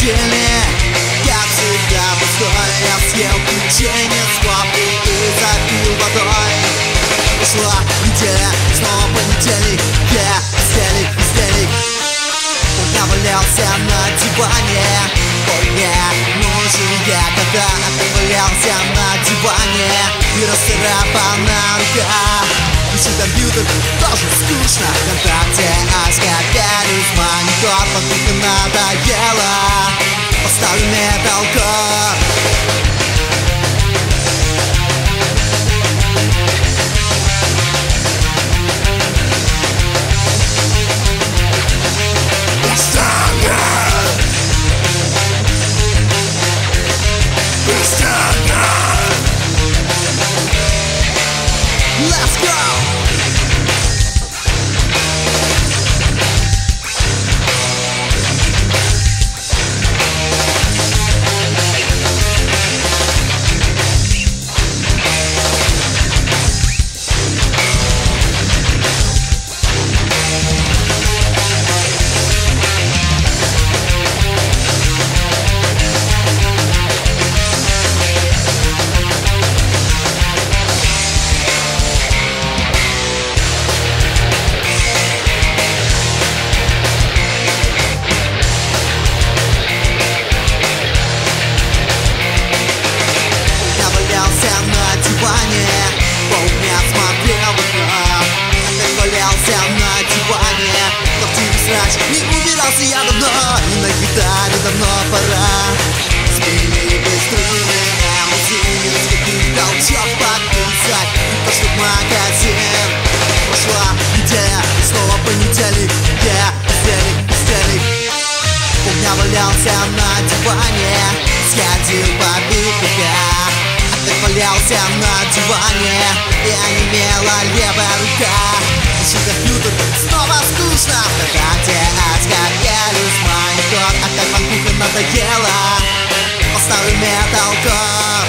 понедельник, как всегда пустой. Я съел печенье с кофе и запил водой. Ушла неделя, снова понедельник, я бездельник. Я валялся на диване, ой, мне нужен я, когда ты валялся на диване и расцарапана рука. Включи компьютер, тоже скучно. ВКонтакте, Аська, пялюсь, монитор, подпитка надоела. Поставлю металкор. Let's go! Полдня смотрел в окно, ты валялся на диване. В квартире срач, не убирался я давно, и на гитаре давно пора. Смени бесструнные музыки, раскрутить толчок, подписать, не то что в магазин. Прошла неделя, и снова понедельник, я бездельник. Полдня валялся на диване, сходил попить кофе. Ты валялся на диване, и онемела левая рука. Включи компьютер, снова скучно. ВКонтакте, Аська, пялюсь, монитор. Опять фанкуха надоела. Поставлю металкор.